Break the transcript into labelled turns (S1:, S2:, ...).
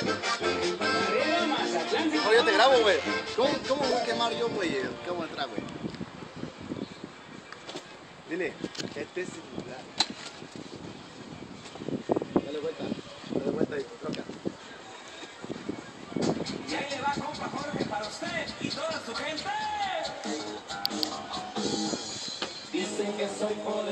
S1: Oye, yo te grabo, güey. ¿Cómo voy a quemar yo, güey? ¿Cómo atrás, güey? Dile, este es el lugar. Dale vuelta y troca.
S2: Y ahí le va, compa Jorge, para usted y toda su gente. Dicen que soy